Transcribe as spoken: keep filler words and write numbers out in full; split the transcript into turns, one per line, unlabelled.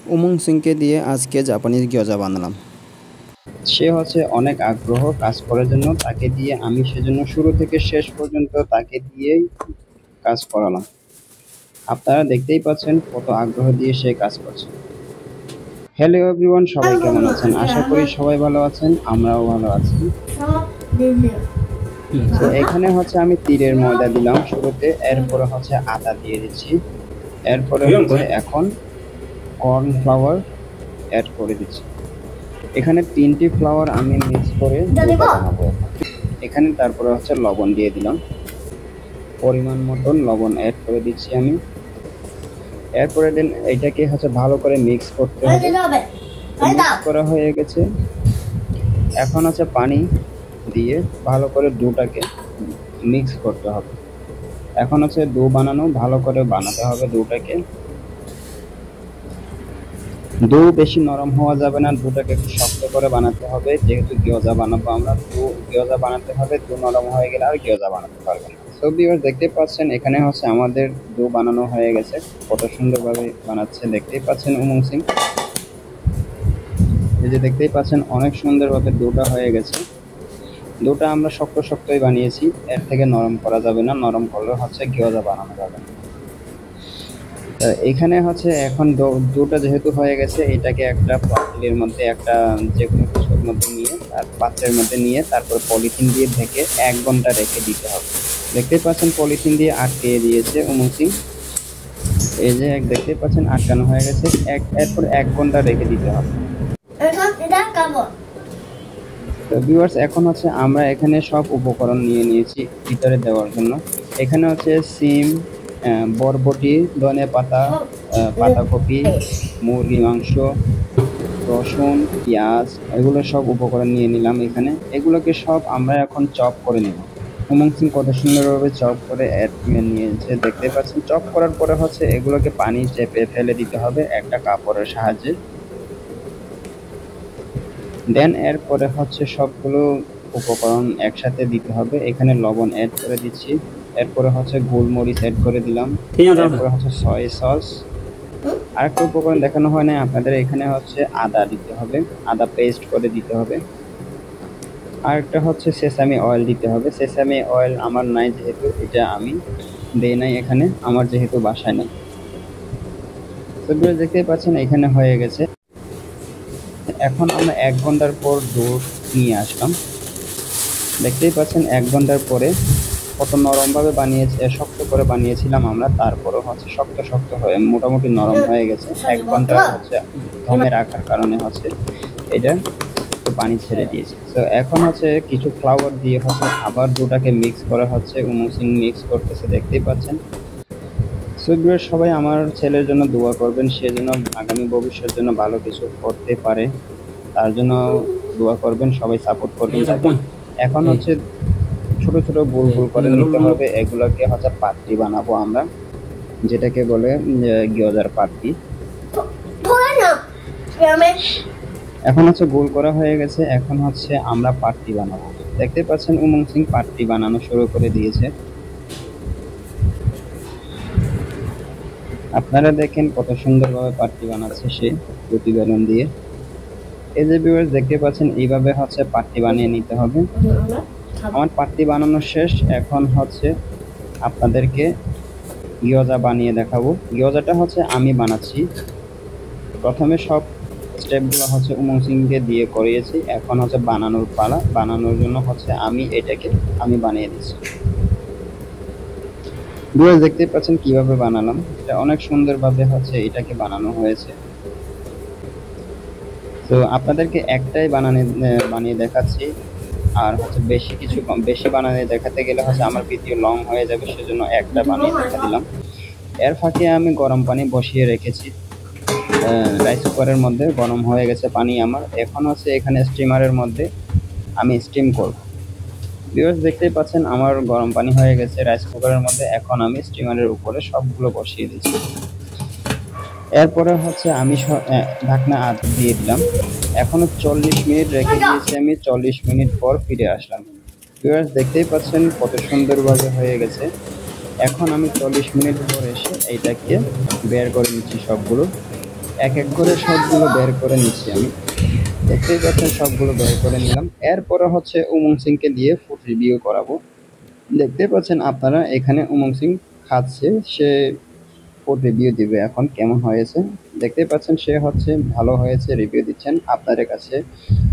উমং সিংকে দিয়ে আজকে জাপানিজ গিয়োজা বানালাম। সে হচ্ছে অনেক আগ্রহ কাজ করার জন্য, তাকে দিয়ে আমি সেজন্য শুরু থেকে শেষ পর্যন্ত তাকে দিয়েই কাজ করালাম। আপনারা দেখতেই পাচ্ছেন কত আগ্রহ দিয়ে সে কাজ করছে। হ্যালো এভরিওয়ান, সবাই কেমন আছেন? আশা করি সবাই ভালো আছেন, আমরাও ভালো আছি। তো এখানে হচ্ছে আমি তীরের ময়দা দিলাম শুরুতে, এরপরে হচ্ছে আটা দিয়ে দিচ্ছি, এরপরে হচ্ছে এখন কর্ন ফ্লাওয়ার অ্যাড করে দিচ্ছি। এখানে তিনটি ফ্লাওয়ার আমি মিক্স করে বানাবো। এখানে তারপরে হচ্ছে লবণ দিয়ে দিলাম, পরিমাণ মতন লবণ অ্যাড করে দিচ্ছি আমি। এরপরে দেন এটাকে হচ্ছে ভালো করে মিক্স করতে হবে। মিক্স করা হয়ে গেছে, এখন হচ্ছে পানি দিয়ে ভালো করে ডোটাকে মিক্স করতে হবে। এখন হচ্ছে ডো বানানো, ভালো করে বানাতে হবে ডোটাকে। ডো বেশি নরম হওয়া যাবে না, ডোটাকে একটু শক্ত করে বানাতে হবে, যেহেতু গিয়োজা বানাবো আমরা। ডো গিয়োজা বানাতে হবে, ডো নরম হয়ে গেলে আর গিয়োজা বানাতে পারবে না। সো ভিউয়ার্স দেখতে পাচ্ছেন এখানে হচ্ছে আমাদের ডো বানানো হয়ে গেছে, কত সুন্দরভাবে বানাচ্ছে দেখতেই পাচ্ছেন উমং সিং। এই যে দেখতেই পাচ্ছেন অনেক সুন্দরভাবে ডোটা হয়ে গেছে। ডোটা আমরা শক্ত শক্তই বানিয়েছি, এর থেকে নরম করা যাবে না, নরম করলে হচ্ছে গিয়োজা বানানো যাবে না। এখানে হচ্ছে এখন ডোটা যেহেতু হয়ে গেছে, এটাকে একটা পাতিলের মধ্যে, একটা যে কোনো কিছুর মধ্যে নিয়ে, আর পাত্রের মধ্যে নিয়ে তারপর পলিথিন দিয়ে ঢেকে এক ঘন্টা রেখে দিতে হবে। দেখতেই পাচ্ছেন পলিথিন দিয়ে আটকে দিয়েছে উমং সিং। এই যে দেখতেই পাচ্ছেন আটকানো হয়ে গেছে, এক এরপর এক ঘন্টা রেখে দিতে হবে। তো ভিউয়ার্স এখন হচ্ছে আমরা এখানে সব উপকরণ নিয়ে নিয়েছি ভিতরে দেওয়ার জন্য। এখানে হচ্ছে সিম, বরবটি, ধনে পাতা, পাতাকপি, মুরগি মাংস, রসুন, পেঁয়াজ, এগুলো সব উপকরণ নিয়ে নিলাম এখানে। এগুলোকে সব আমরা এখন চপ করে নেব। উমং সিং কত সুন্দরভাবে চপ করে নিয়েছে দেখতে পাচ্ছেন। চপ করার পরে হচ্ছে এগুলোকে পানি চেপে ফেলে দিতে হবে একটা কাপড়ের সাহায্যে। দেন এরপরে হচ্ছে সবগুলো উপকরণ একসাথে দিতে হবে। এখানে লবণ অ্যাড করে দিচ্ছি, এরপরে হচ্ছে গোলমরিচ অ্যাড করে দিলাম, এরপরে হচ্ছে সয় সস। আরেকটা উপকরণ দেখানো হয় না আপনাদের, এখানে হচ্ছে আদা দিতে হবে, আদা পেস্ট করে দিতে হবে। আরেকটা হচ্ছে সেসামি অয়েল দিতে হবে। সেসামি অয়েল আমার নাই, যেহেতু এটা আমি দেই নাই এখানে, আমার যেহেতু বাসায় নেই। তো দেখতেই পাচ্ছেন এখানে হয়ে গেছে। এখন আমরা এক ঘন্টার পর ডো নিয়ে আসলাম, দেখতেই পাচ্ছেন এক ঘন্টার পরে কত নরমভাবে বানিয়েছে, শক্ত করে বানিয়েছিলাম আমরা, তারপরে হচ্ছে শক্ত শক্ত হয়ে মোটামুটি নরম হয়ে গেছে। এক ঘন্টা হচ্ছে দমে রাখার কারণে হচ্ছে এটা একটু পানি ছেড়ে দিয়েছে। তো এখন হচ্ছে কিছু ফ্লাওয়ার দিয়ে হচ্ছে আবার ডোটাকে মিক্স করা হচ্ছে, উমং সিং মিক্স করতেছে দেখতেই পাচ্ছেন। সো ভিউয়ার্স সবাই আমার ছেলের জন্য দোয়া করবেন, সে যেন আগামী ভবিষ্যতের জন্য ভালো কিছু করতে পারে, তার জন্য দোয়া করবেন, সবাই সাপোর্ট করবেন তাকে। এখন হচ্ছে ছোট ছোট গোল গোল করে নিতে হবে, এগুলোকে হচ্ছে পাত্রি বানাবো আমরা, যেটাকে বলে গিয়োজার পাত্রি। এখন হচ্ছে গোল করা হয়ে গেছে, এখন হচ্ছে আমরা পাত্রি বানাবো। দেখতে পাচ্ছেন উমং সিং পাত্রি বানানো শুরু করে দিয়েছে। আপনারা দেখেন কত সুন্দরভাবে পাত্রি বানাচ্ছে সে প্রতিবেদন দিয়ে। এই যে ভিউয়ার্স দেখতে পাচ্ছেন এইভাবে হচ্ছে পাত্রি বানিয়ে নিতে হবে। আমার পাত্রি বানানো শেষ, এখন হচ্ছে আপনাদেরকে গিয়োজা বানিয়ে দেখাবো। গিয়োজাটা হচ্ছে আমি বানাচ্ছি, প্রথমে সব স্টেপগুলো হচ্ছে উমং সিংকে দিয়ে করিয়েছি, এখন হচ্ছে বানানোর পালা। বানানোর জন্য হচ্ছে আমি এটাকে আমি বানিয়ে দিচ্ছি। ভিউয়ার্স দেখতে পাচ্ছেন কিভাবে বানালাম, এটা অনেক সুন্দরভাবে হচ্ছে এটাকে বানানো হয়েছে। তো আপনাদেরকে একটাই বানানে বানিয়ে দেখাচ্ছি, আর হচ্ছে বেশি কিছু বেশি বানানে দেখাতে গেলে হচ্ছে আমার ভিডিও লং হয়ে যাবে, সেজন্য একটা বানিয়ে দেখা দিলাম। এর ফাঁকে আমি গরম পানি বসিয়ে রেখেছি রাইস কুকারের মধ্যে, গরম হয়ে গেছে পানি আমার। এখন হচ্ছে এখানে স্টিমারের মধ্যে আমি স্টিম করব। ভিউয়ার্স দেখতেই পাচ্ছেন আমার গরম পানি হয়ে গেছে রাইস কুকারের মধ্যে, এখন আমি স্টিমারের উপরে সবগুলো বসিয়ে দিচ্ছি। এরপরে হচ্ছে আমি ঢাকনা আট দিয়ে দিলাম, এখনো চল্লিশ মিনিট রেখে দিয়েছি আমি। চল্লিশ মিনিট পর ফিরে আসলাম। ভিউয়ার্স দেখতেই পাচ্ছেন কত সুন্দরভাবে হয়ে গেছে। এখন আমি চল্লিশ মিনিট পর এসে এইটাকে বের করে নিচ্ছি সবগুলো। এক এক করে সবগুলো বের করে নিচ্ছি আমি। দেখতেই পাচ্ছেন সবগুলো বের করে নিলাম। এরপরে হচ্ছে উমং সিংকে দিয়ে ফুড রিভিউ করাবো। দেখতে পাচ্ছেন আপনারা এখানে উমং সিং খাচ্ছে, সে ফুড রিভিউ দিবে এখন কেমন হয়েছে। দেখতে পাচ্ছেন সে হচ্ছে ভালো হয়েছে রিভিউ দিচ্ছেন আপনাদের কাছে।